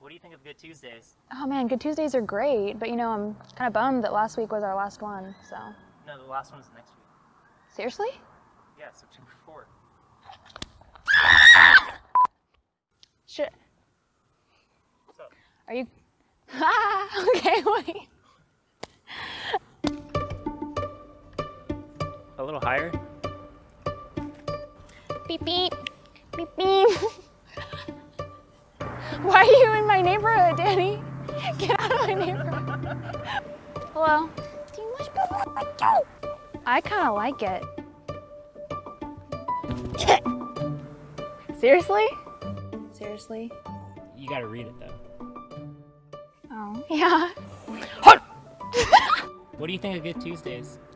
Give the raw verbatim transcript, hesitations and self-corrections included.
what do you think of Good Tuesdays? Oh man, Good Tuesdays are great, but you know, I'm kind of bummed that last week was our last one, so. No, the last one's next week. Seriously? Yeah, September fourth. Shit. What's up? Are you? Ah, okay, wait. A little higher? Beep beep. Beep beep. Why are you in my neighborhood, Danny? Get out of my neighborhood. Hello? Do you much people like you? I kind of like it. Seriously? Seriously? You gotta read it though. Oh, yeah. What do you think of Good Tuesdays?